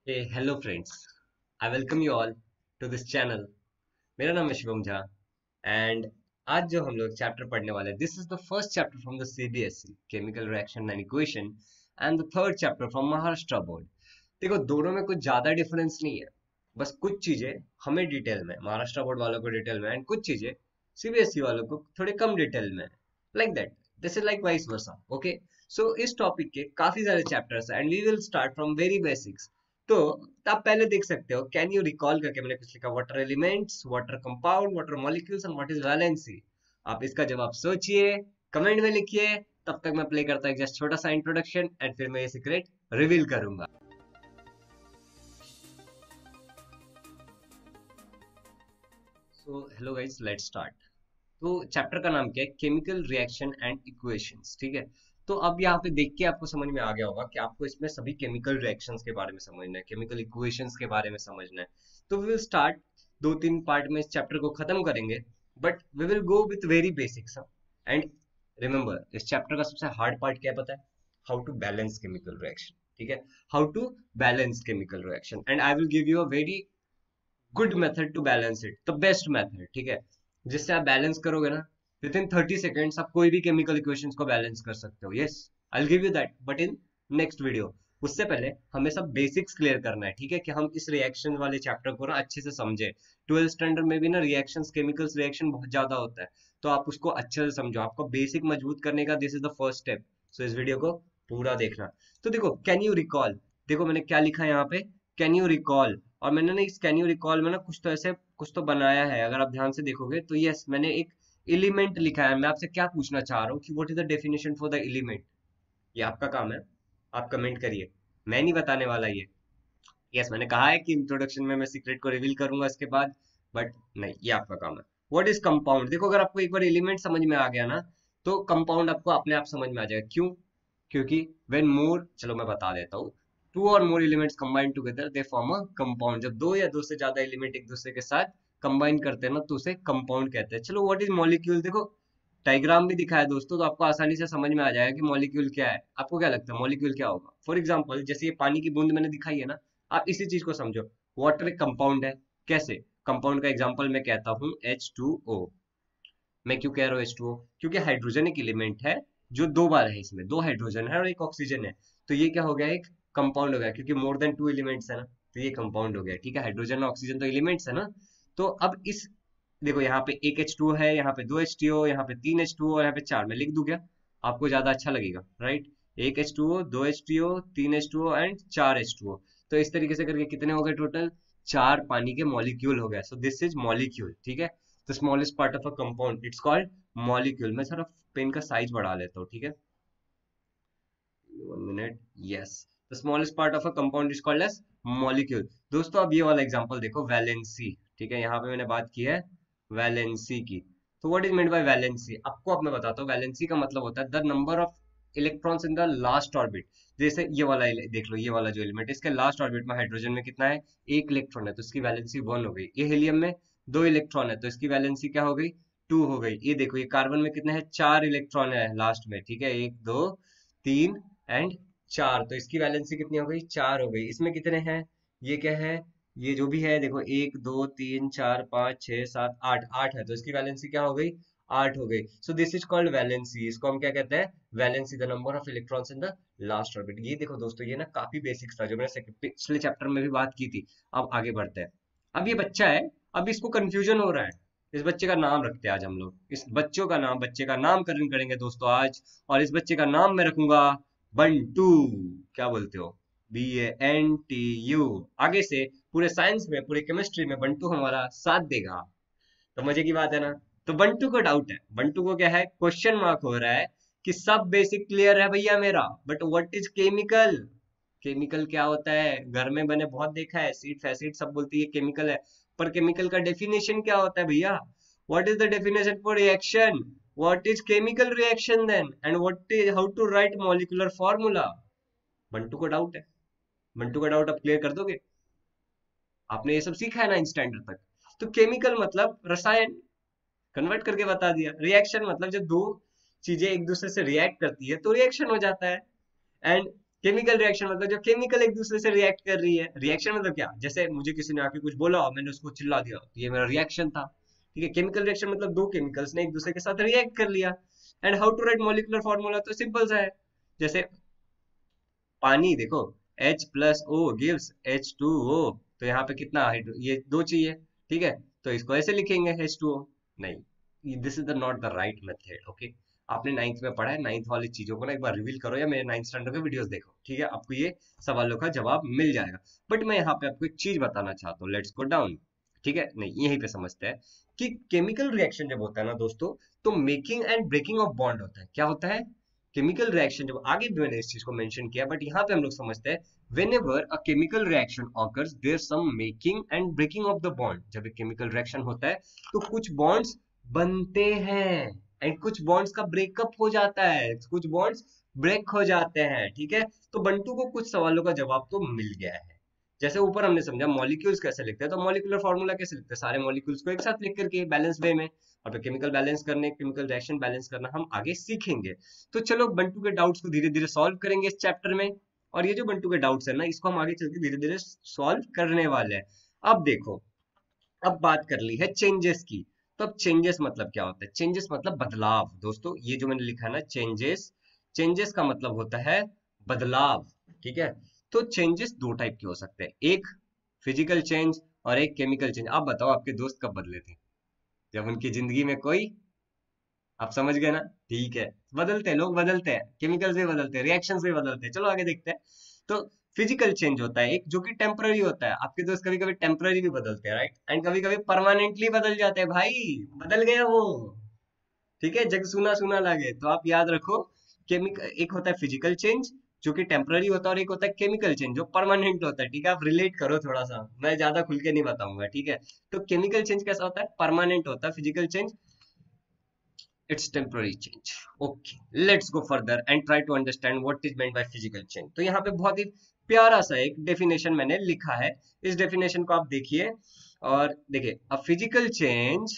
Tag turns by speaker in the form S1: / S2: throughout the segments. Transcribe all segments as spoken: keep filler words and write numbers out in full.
S1: Hey, hello friends. I welcome you all to this channel. मेरा नाम है Shivam Jha and आज जो हम लोग चैप्टर पढ़ने वाले हैं this is the first chapter from the CBSE chemical reaction and equation and the third chapter from Maharashtra board. देखो दोनों में कुछ ज्यादा डिफरेंस नहीं है, बस कुछ चीजें हमें डिटेल में महाराष्ट्र बोर्ड वालों को डिटेल में एंड कुछ चीजें सीबीएसई वालों को थोड़े कम डिटेल में, like that this is like vice versa. Okay, so इस टॉपिक के काफी सारे चैप्टर्स हैं and we will start from very basics. तो आप पहले देख सकते हो, कैन यू रिकॉल करके मैंने कुछ लिखा, water elements, water compound, water molecules and what is valency. आप इसका जवाब सोचिए, कमेंट में लिखिए। तब तक मैं प्ले करता हूँ जस्ट छोटा सा इंट्रोडक्शन एंड फिर मैं ये सीक्रेट रिवील करूंगा। So hello guys, let's start. तो चैप्टर का नाम क्या है? Chemical reaction and equations. ठीक है, तो अब यहाँ पे देख के आपको समझ में आ गया होगा कि आपको इसमें सभी केमिकल रिएक्शंस के बारे में समझना है, केमिकल इक्वेशंस के बारे में समझना है। तो वी विल स्टार्ट, दो तीन पार्ट में इस चैप्टर को खत्म करेंगे, but we will go with very basics. And remember, इस चैप्टर का सबसे हार्ड पार्ट क्या है पता है? How to balance chemical reaction. ठीक है, how to balance chemical reaction and I will give you a very good method to balance it, the best method. ठीक है, जिससे आप बैलेंस करोगे ना, विद इन थर्टी सेकेंड्स आप कोई भी केमिकल इक्वेशंस को बैलेंस कर सकते हो। Yes, I will give you that, but in next video. उससे पहले हमें सब बेसिक्स क्लियर करना है, ठीक है, कि हम इस रिएक्शन वाले चैप्टर को ना अच्छे से समझे। ट्वेल्थ स्टैंडर्ड में भी ना रिएक्शंस, केमिकल्स रिएक्शन बहुत ज्यादा होता है, तो आप उसको अच्छे से समझो। आपको बेसिक मजबूत करने का this is the first step. So इस वीडियो को पूरा देखना। तो देखो, कैन यू रिकॉल, देखो मैंने क्या लिखा है यहाँ पे, कैन यू रिकॉल। और मैंने ना इस कैन यू रिकॉल में ना कुछ तो ऐसे कुछ तो बनाया है, अगर आप ध्यान से देखोगे तो यस, मैंने एक एलिमेंट लिखा है। मैं आपसे क्या पूछना चाह रहा हूँ कि what is the definition for the element. ये आपका काम है, आप कमेंट करिए, मैं नहीं बताने वाला ये। यस, मैंने कहा है कि इंट्रोडक्शन में मैं सीक्रेट को रिवील करूंगा इसके बाद, बट नहीं, ये आपका काम है। What is compound. देखो, अगर आपको एक बार एलिमेंट समझ में आ गया ना, तो कंपाउंड आपको अपने आप समझ में आ जाएगा। क्यों? क्योंकि व्हेन मोर, चलो मैं बता देता हूँ, टू और more elements combine together they form a compound. जब दो या दो से ज्यादा एलिमेंट एक दूसरे के साथ कंबाइन करते हैं ना, तो उसे कंपाउंड कहते हैं। चलो, व्हाट इज मॉलिक्यूल। देखो डायग्राम भी दिखा है दोस्तों, तो आपको आसानी से समझ में आ जाएगा कि मॉलिक्यूल क्या है। आपको क्या लगता है मॉलिक्यूल क्या होगा? फॉर एग्जाम्पल, जैसे ये पानी की बूंद मैंने दिखाई है ना, आप इसी चीज को समझो। वाटर एक कंपाउंड है। कैसे? कंपाउंड का एग्जाम्पल मैं कहता हूँ एच टू ओ। मैं क्यों कह रहा हूँ एच टू ओ? क्योंकि हाइड्रोजन एक एलिमेंट है जो दो बार है, इसमें दो हाइड्रोजन है और एक ऑक्सीजन है। तो ये क्या हो गया? एक कंपाउंड हो गया, क्योंकि मोर देन टू एलिमेंट्स है ना, तो ये कंपाउंड हो गया। ठीक है, हाइड्रोजन और ऑक्सीजन तो एलिमेंट्स है ना। तो अब इस, देखो यहाँ पे एक एच टू है, यहाँ पे दो एच टू ओ, यहाँ पे तीन एच टू ओ और यहाँ पे चार। मैं लिख दूं क्या? आपको ज्यादा अच्छा लगेगा, राइट? एक एच टू ओ, दो एच टू ओ, तीन एच टू ओ एंड चार एच टू ओ। तो इस तरीके से करके कितने हो गए टोटल? चार पानी के मॉलिक्यूल हो गए। So this is molecule. ठीक है, the smallest part of a compound it's called molecule. मैं थोड़ा पेन का साइज बढ़ा लेता हूँ, ठीक है, one minute. Yes, the smallest part of a compound is called as molecule. दोस्तों अब ये वाला एग्जांपल देखो, वैलेंसी। ठीक है, यहाँ पे मैंने बात की है वैलेंसी की। तो what is meant by valency? आपको अब मैं बताता हूँ। वैलेंसी का मतलब होता है the number of electrons in the last orbit. जैसे ये वाला ele- देख लो, ये वाला जो एलिमेंट है, इसके लास्ट ऑर्बिट में हाइड्रोजन में कितना है? एक इलेक्ट्रॉन है, तो इसकी वैलेंसी वन हो गई। ये हीलियम में दो इलेक्ट्रॉन है, तो इसकी वैलेंसी क्या हो गई? टू हो गई। ये देखो, ये कार्बन में कितने हैं? चार इलेक्ट्रॉन है लास्ट में। ठीक है, एक दो तीन एंड चार, तो इसकी वैलेंसी कितनी हो गई? चार हो गई। इसमें कितने हैं? ये क्या है? ये जो भी है देखो, एक दो तीन चार पाँच छह सात आठ, आठ है, तो इसकी वैलेंसी क्या हो गई? आठ हो गई। So this is called valency. इसको हम क्या कहते हैं? Valency, the number of electrons in the last orbit. ये देखो दोस्तों, ये ना काफी बेसिक्स था जो मैंने सेक- पिछले चैप्टर में भी बात की थी। अब आगे बढ़ते हैं। अब ये बच्चा है, अब इसको कंफ्यूजन हो रहा है। इस बच्चे का नाम रखते हैं आज हम लोग, इस बच्चों का नाम, बच्चे का नामकरण करेंगे दोस्तों आज। और इस बच्चे का नाम मैं रखूंगा बंटू। क्या बोलते हो? B A N T U. आगे से पूरे साइंस में, पूरे केमिस्ट्री में बंटू हमारा साथ देगा। तो मजे की बात है ना। तो बंटू को डाउट है, बंटू को क्या है? क्वेश्चन मार्क हो रहा है कि सब बेसिक क्लियर है भैया मेरा, but what is chemical. Chemical क्या होता है? घर में मैंने बहुत देखा है, एसिड फैसिड सब बोलती है केमिकल है, पर केमिकल का डेफिनेशन क्या होता है भैया? What is the definition for reaction? What is chemical reaction then? And what is, how to write molecular formula? Bantu को डाउट है। बंटू का डाउट आप क्लियर कर दोगे? आपने ये सब सीखा है ना इन स्टैंडर्ड तक। तो केमिकल मतलब रसायन, कन्वर्ट करके बता दिया। रिएक्शन मतलब जब दो चीजें एक दूसरे से रिएक्ट करती है तो रिएक्शन हो जाता है। एंड केमिकल रिएक्शन मतलब जो केमिकल एक दूसरे से रिएक्ट कर रही है। रिएक्शन मतलब क्या, जैसे मुझे किसी ने आके कुछ बोला और मैंने उसको चिल्ला दिया तो ये मेरा रिएक्शन था। ठीक है, केमिकल रिएक्शन मतलब दो केमिकल्स ने एक दूसरे के साथ रिएक्ट कर लिया। And how to write molecular formula, तो सिंपल सा है। जैसे पानी देखो, H plus O gives H two O, तो यहाँ पे कितना हाइड्रो, ये दो चाहिए। ठीक है, तो इसको ऐसे लिखेंगे एच टू ओ। नहीं, this is the not the right method. Okay, आपने नाइन्थ में पढ़ा है, नाइन्थ वाली चीजों को ना एक बार रिवील करो या मेरे नाइन्थ स्टैंडर्ड के वीडियोस देखो। ठीक है, आपको ये सवालों का जवाब मिल जाएगा। बट मैं यहाँ पे आपको एक चीज बताना चाहता हूँ, लेट्स गो डाउन। ठीक है, नहीं यहीं पे समझते हैं कि केमिकल रिएक्शन जब होता है ना दोस्तों, तो making and breaking of bond होता है। क्या होता है? केमिकल रिएक्शन, जब आगे भी मैंने इस चीज को मेंशन किया, बट यहाँ पे हम लोग समझते हैं whenever a chemical reaction occurs there's some making and breaking of the bond। जब एक केमिकल रिएक्शन होता है तो कुछ बॉन्ड्स बनते हैं एंड कुछ बॉन्ड्स का ब्रेकअप हो जाता है, कुछ बॉन्ड्स ब्रेक हो जाते हैं। ठीक है, तो बंटू को कुछ सवालों का जवाब तो मिल गया है। जैसे ऊपर हमने समझा मॉलिक्यूल्स कैसे लिखते हैं, तो मॉलिक्यूलर फॉर्मूला कैसे लिखते हैं, सारे मॉलिक्यूल्स को एक साथ लिख करके बैलेंस वे में, और फिर केमिकल बैलेंस करने, केमिकल रिएक्शन बैलेंस करना हम आगे सीखेंगे। तो चलो बंटू के डाउट्स को धीरे धीरे सॉल्व करेंगे इस चैप्टर में। और ये जो बंटू के डाउट्स है ना, इसको हम आगे चल के धीरे धीरे सॉल्व करने वाले हैं। अब देखो, अब बात कर ली है चेंजेस की, तो अब चेंजेस मतलब क्या होता है? चेंजेस मतलब बदलाव। दोस्तों ये जो मैंने लिखा है ना चेंजेस, चेंजेस का मतलब होता है बदलाव। ठीक है, तो चेंजेस दो टाइप के हो सकते हैं, एक फिजिकल चेंज और एक केमिकल चेंज। आप बताओ आपके दोस्त कब बदले थे? जब उनकी जिंदगी में कोई, आप समझ गए ना? ठीक है, बदलते हैं, लोग बदलते हैं, केमिकल्स भी बदलते हैं, रिएक्शंस भी बदलते हैं। चलो आगे देखते हैं। तो फिजिकल चेंज होता है एक, जो कि टेम्पररी होता है। आपके दोस्त कभी कभी टेम्पररी भी बदलते हैं, राइट, एंड कभी कभी परमानेंटली बदल जाते हैं। भाई बदल गया वो, ठीक है, जग सुना सुना लगे। तो आप याद रखो, केमिकल एक होता है फिजिकल चेंज जो कि टेम्पररी होता है, और एक होता है केमिकल चेंज जो परमानेंट होता है। ठीक है, आप रिलेट करो थोड़ा सा, मैं ज्यादा खुल के नहीं बताऊंगा। ठीक है, तो केमिकल चेंज कैसा होता है? परमानेंट होता है। Physical change it's temporary change. Okay, let's go further and try to understand what is meant by physical change. तो यहाँ पे बहुत ही प्यारा सा एक डेफिनेशन मैंने लिखा है, इस डेफिनेशन को आप देखिए और देखिए, a physical change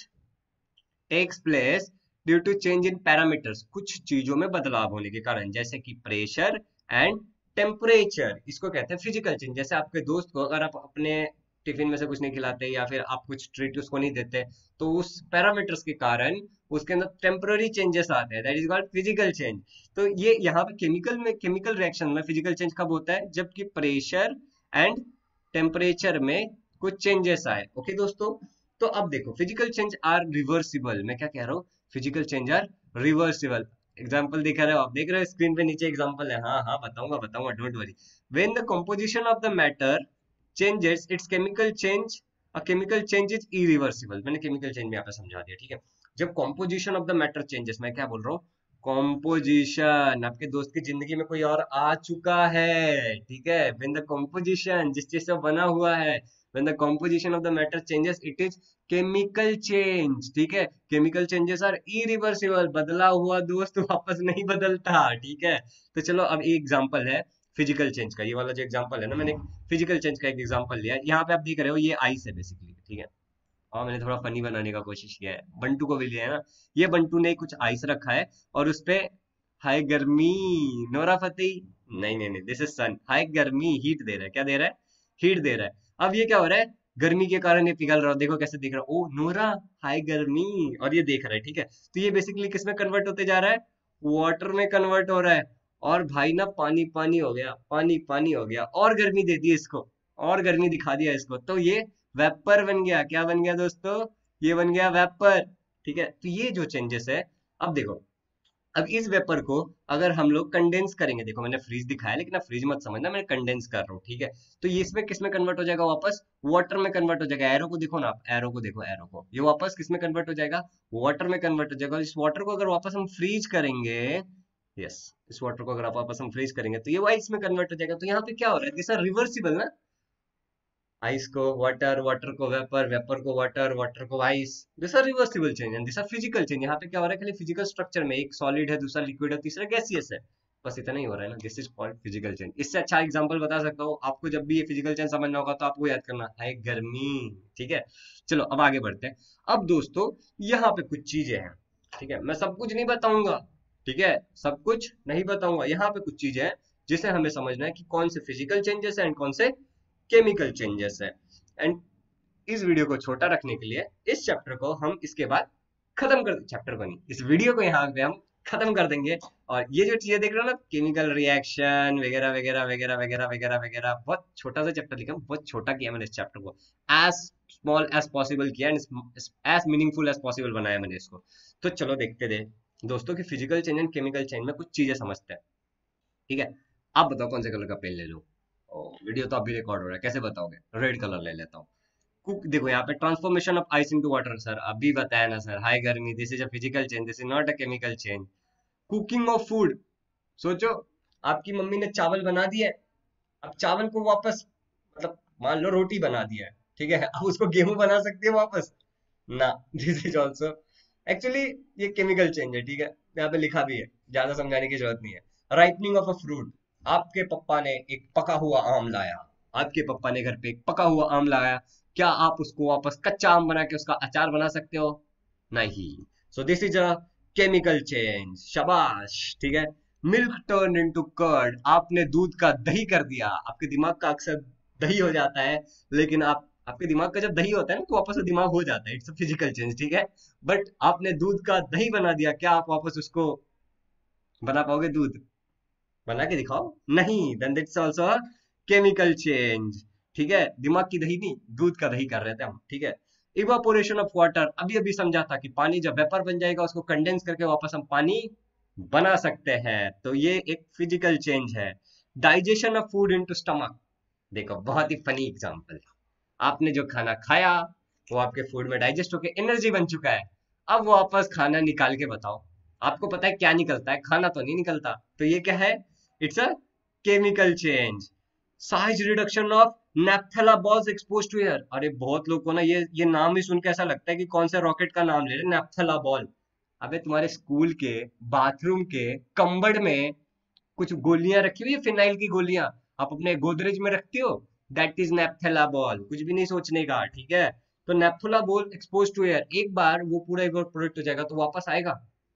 S1: takes place due to change in parameters, कुछ चीजों में बदलाव होने के कारण, जैसे कि प्रेशर एंड टेम्परेचर, इसको कहते हैं फिजिकल चेंज। जैसे आपके दोस्त को अगर आप अपने टिफिन में से कुछ नहीं खिलाते या फिर आप कुछ ट्रीट उसको नहीं देते, तो उस पैरामीटर्स के कारण उसके अंदर टेम्पररी चेंजेस आते हैं, that is called physical change. तो ये यहाँ पे केमिकल में, केमिकल रिएक्शन में फिजिकल चेंज कब होता है? जबकि प्रेशर एंड टेम्परेचर में कुछ चेंजेस आए। ओके दोस्तों, तो अब देखो, फिजिकल चेंज आर रिवर्सिबल। मैं क्या कह रहा हूँ? Physical change are reversible. Example दिखा रहे हो आप, देख रहे हो स्क्रीन पे नीचे एग्जाम्पल है। हाँ हाँ बताऊंगा बताऊंगा, don't worry. When the composition of the matter changes it's chemical change, a chemical change is irreversible. मैंने केमिकल चेंज में यहाँ पे समझा दिया। ठीक है, जब composition of the matter changes, मैं क्या बोल रहा हूँ? कॉम्पोजिशन, आपके दोस्त की जिंदगी में कोई और आ चुका है। ठीक है, व्हेन द कॉम्पोजिशन, जिस चीज से बना हुआ है, when the composition of the matter changes it is chemical change। ठीक है, chemical changes are irreversible, बदला हुआ दोस्त वापस नहीं बदलता। ठीक है, तो चलो अब एक एग्जांपल है फिजिकल चेंज का। ये वाला जो एग्जांपल है ना, मैंने फिजिकल चेंज का एक एग्जांपल लिया है। यहाँ पे आप देख रहे हो ये आइस है बेसिकली। ठीक है, और मैंने थोड़ा फनी बनाने का कोशिश किया है, बंटू को भी लिया है ना। ये बंटू ने कुछ आइस रखा है और उसपे हाय गर्मी, नोरा फतेही, नहीं नहीं नहीं, दिस इज सन, हाय गर्मी, हीट दे रहा है। क्या दे रहा है? हीट दे रहा है। अब ये क्या हो रहा है? गर्मी के कारण ये पिघल रहा है, देखो कैसे दिख रहा है, ओ नोरा हाय गर्मी, और ये देख रहा है। ठीक है, तो ये बेसिकली किस में कन्वर्ट होते जा रहा है? वाटर में कन्वर्ट हो रहा है। और भाई ना पानी पानी हो गया, पानी पानी हो गया, और गर्मी दे दी इसको, और गर्मी दिखा दिया इसको, तो ये वेपर बन गया। क्या बन गया दोस्तों? ये बन गया वेपर। ठीक है, तो ये जो चेंजेस है, अब देखो, अब इस वेपर को अगर हम लोग कंडेंस करेंगे, देखो मैंने फ्रीज दिखाया, लेकिन आप फ्रीज मत समझना, मैं कंडेंस कर रहा हूँ। ठीक है, तो ये इसमें किस में कन्वर्ट हो जाएगा? वापस वाटर में कन्वर्ट हो जाएगा। एरो को देखो ना आप, एरो को देखो, एरो को, ये वापस किस में कन्वर्ट हो जाएगा? वाटर में कन्वर्ट हो जाएगा। इस वाटर को अगर वापस हम फ्रीज करेंगे, यस, इस वाटर को अगर वापस हम फ्रीज करेंगे तो ये आइस में कन्वर्ट हो जाएगा। तो यहाँ पे क्या हो रहा है? दिस आर रिवर्सिबल ना, आइस को वाटर, वाटर को वेपर, वेपर को वाटर, वाटर को ice, this are reversible change and this are physical change. यहाँ पे क्या हो रहा है? खाली फिजिकल स्ट्रक्चर में, एक सॉलिड है, दूसरा लिक्विड है, तीसरा गैसियस है, बस इतना ही हो रहा है ना। This is called physical change. इससे अच्छा एग्जांपल बता सकता हूँ आपको, जब भी ये फिजिकल चेंज समझना होगा तो आपको याद करना है गर्मी। ठीक है, चलो अब आगे बढ़ते हैं। अब दोस्तों यहाँ पे कुछ चीजें हैं, ठीक है, मैं सब कुछ नहीं बताऊंगा, ठीक है, सब कुछ नहीं बताऊंगा, यहाँ पे कुछ चीजें हैं जिसे हमें समझना है कि कौन से फिजिकल चेंजेस है एंड कौन से केमिकल चेंजेस है। एंड इस वीडियो को छोटा रखने के लिए इस चैप्टर को हम इसके बाद खत्म कर चैप्टर को नहीं इस वीडियो को यहाँ पे हम खत्म कर देंगे। और ये जो चीजें देख रहे हो ना, केमिकल रिएक्शन वगैरह वगैरह वगैरह वगैरह वगैरह वगैरह, बहुत छोटा सा चैप्टर लिखा, बहुत छोटा किया मैंने इस चैप्टर को, एज स्मॉल एज पॉसिबल किया and as meaningful as possible बनाया मैंने इसको। तो चलो देखते दे दोस्तों कि physical change and chemical change में कुछ चीजें समझते हैं। ठीक है, आप बताओ कौन से कलर का पेन ले लो। ओ, वीडियो तो अभी रिकॉर्ड हो रहा है, कैसे बताओगे? रेड कलर ले लेता हूँ। कुक देखो यहाँ पे transformation of ice into water, sir अभी बताया ना सर, हाई गर्मी, this is a physical change, this is not a chemical change. Cooking of food, सोचो आपकी मम्मी ने चावल बना दिया है, अब चावल को वापस, मतलब मान लो रोटी बना दिया है, ठीक है, अब उसको गेहूं बना सकती है वापस ना, दिस इज ऑल्सो एक्चुअली ये केमिकल चेंज है। ठीक है, यहाँ पे लिखा भी है, ज्यादा समझाने की जरूरत नहीं है। राइपनिंग ऑफ अ फ्रूट, आपके पप्पा ने एक पका हुआ आम लाया, आपके पप्पा ने घर पे एक पका हुआ आम लाया, क्या आप उसको वापस कच्चा आम बना के उसका अचार बना सकते हो? नहीं। So this is a chemical change, शाबाश। ठीक है, मिल्क टर्न इनटू कर्ड, आपने दूध का दही कर दिया। आपके दिमाग का अक्सर दही हो जाता है, लेकिन आप आपके दिमाग का जब दही होता है ना तो वापस वो दिमाग हो जाता है, इट्स अ फिजिकल चेंज। ठीक है, बट आपने दूध का दही बना दिया, क्या आप वापस उसको बना पाओगे? दूध बना के दिखाओ, नहीं, then that's also a chemical change. ठीक है, दिमाग की दही नहीं, दूध का दही कर रहे थे हम। ठीक है, इवापोरेशन ऑफ वाटर, अभी अभी समझा था कि पानी जब वेपर बन जाएगा उसको कंडेंस करके वापस हम पानी बना सकते हैं, तो ये एक फिजिकल चेंज है। Digestion of food into stomach, देखो बहुत ही फनी एग्जांपल, आपने जो खाना खाया वो आपके फूड में डाइजेस्ट होके एनर्जी बन चुका है, अब वो वापस खाना निकाल के बताओ, आपको पता है क्या निकलता है? खाना तो नहीं निकलता, तो ये क्या है? It's a chemical change. Size reduction of naphthalene balls expose to air, अरे बहुत लोग को ना ये ये नाम ही सुन के ऐसा लगता है कि कौन से रॉकेट का नाम ले रहे, नेप्थेला बॉल। अबे तुम्हारे स्कूल के बाथरूम के कम्बड़ में कुछ गोलियां रखी हुई है, फिनाइल की गोलियां, आप अपने गोदरेज में रखती हो, दैट इज नेप्थेला बॉल, कुछ भी नहीं सोचने का। ठीक है, तो naphthalene ball expose to air, एक बार वो पूरा एक बार प्रोडक्ट हो जाएगा तो वापस आएगा?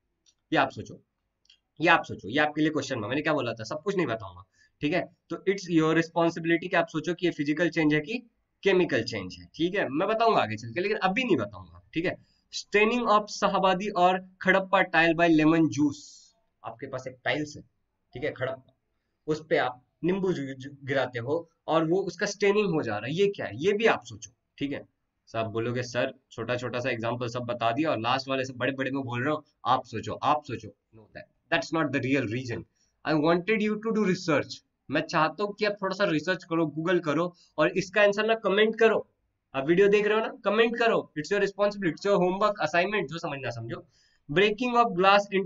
S1: ये आप सोचो, ये आप सोचो, ये आपके लिए क्वेश्चन है, मैंने क्या बोला था, सब कुछ नहीं बताऊंगा। ठीक है, तो इट्स योर रिस्पॉन्सिबिलिटी कि आप सोचो कि ये फिजिकल चेंज है कि केमिकल चेंज है। ठीक है, मैं बताऊंगा आगे चल के, लेकिन अभी नहीं बताऊंगा। ठीक है, स्टेनिंग ऑफ शाहबादी और Kadappa tile by lemon juice, आपके पास एक टाइल्स है, ठीक है, खड़प्पा, उस पे आप नींबू जू- जू- गिराते हो और वो उसका स्टेनिंग हो जा रहा है, ये क्या है? ये भी आप सोचो। ठीक है, सब बोलोगे सर छोटा छोटा सा एग्जांपल सब बता दिया और लास्ट वाले से बड़े बड़े में बोल रहा हूँ, आप सोचो, आप सोचो। No, that that's not the real reason. I wanted you to do research, मैं चाहता हूँ कि आप थोड़ा सा रिसर्च करो, गूगल करो और इसका आंसर ना कमेंट करो। आप वीडियो देख रहे हो ना, कमेंट करो, it's your responsibility, it's your homework assignment, जो समझना समझो। Breaking of glass in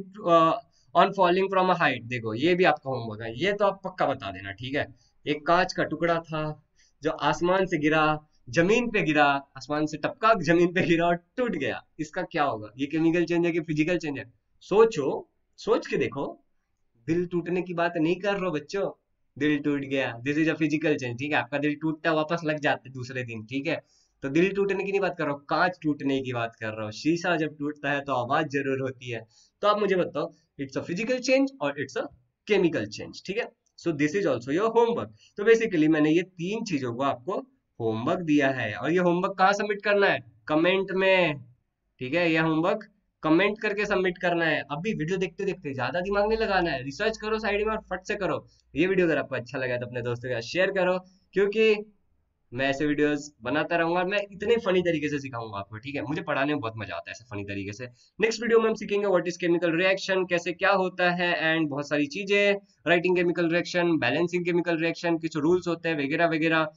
S1: on falling from a height, देखो ये भी आपका होमवर्क है, ये तो आप पक्का बता देना। ठीक है, एक कांच का टुकड़ा था जो आसमान से गिरा, जमीन पे गिरा, आसमान से टपका जमीन पे गिरा और टूट गया, इसका क्या होगा? ये केमिकल चेंज है कि फिजिकल चेंज है? सोचो, सोच के देखो। दिल टूटने की बात नहीं कर रहा बच्चों, दिल टूट गया, this is a physical change. ठीक है, आपका दिल टूटता है वापस लग जाते दूसरे दिन। ठीक है, तो दिल टूटने की नहीं बात कर रहा हूँ, कांच टूटने की बात कर रहा हूँ। शीशा जब टूटता है तो आवाज जरूर होती है। तो आप मुझे बताओ, इट्स अ फिजिकल चेंज और इट्स अ केमिकल चेंज। ठीक है, so this is also your homework. तो बेसिकली मैंने ये तीन चीजों को आपको होमवर्क दिया है, और ये होमवर्क कहाँ सबमिट करना है? कमेंट में। ठीक है, ये होमवर्क कमेंट करके सबमिट करना है, अभी वीडियो देखते देखते, ज्यादा दिमाग नहीं लगाना है, रिसर्च करो साइड में और फट से करो। ये वीडियो अगर आपको अच्छा लगा तो अपने दोस्तों के साथ शेयर करो, क्योंकि मैं ऐसे वीडियोस बनाता रहूंगा और मैं इतने फनी तरीके से सिखाऊंगा आपको। ठीक है, मुझे पढ़ाने में बहुत मजा आता है ऐसे फनी तरीके से। नेक्स्ट वीडियो में हम सीखेंगे व्हाट इज केमिकल रिएक्शन, कैसे क्या होता है, एंड बहुत सारी चीजें, writing chemical reaction, balancing chemical reaction, कुछ रूल्स होते हैं वगैरह वगैरह।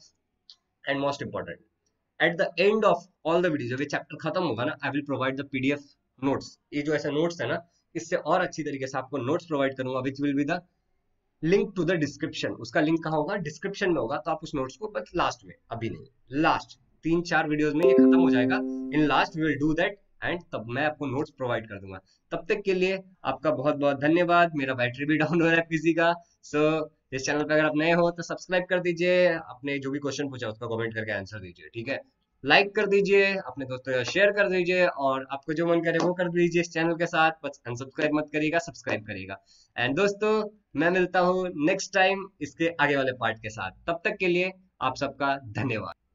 S1: And most important, at the end of all the video, जब ये चैप्टर खत्म होगा ना, I will provide the PDF notes, ये जो ऐसे नोट्स है ना, इससे और अच्छी तरीके से आपको नोट्स प्रोवाइड करूंगा, which will be the link to the description. उसका लिंक कहाँ होगा? डिस्क्रिप्शन में होगा, तो आप उस नोट्स को, बस लास्ट में, अभी नहीं, लास्ट तीन चार वीडियोस में ये खत्म हो जाएगा, in last we will do that, and तब मैं आपको नोट्स प्रोवाइड कर दूंगा। तब तक के लिए आपका बहुत बहुत धन्यवाद। मेरा बैटरी भी डाउन हो रहा है पीसी का, सो so, इस चैनल पर अगर आप नए हो तो सब्सक्राइब कर दीजिए, अपने जो भी क्वेश्चन पूछा उसका कमेंट करके आंसर दीजिए। ठीक है, लाइक कर दीजिए, अपने दोस्तों के साथ शेयर कर दीजिए, और आपको जो मन करे वो कर दीजिए इस चैनल के साथ। बस अनसब्सक्राइब मत करिएगा, सब्सक्राइब करिएगा। एंड दोस्तों, मैं मिलता हूँ नेक्स्ट टाइम इसके आगे वाले पार्ट के साथ। तब तक के लिए आप सबका धन्यवाद।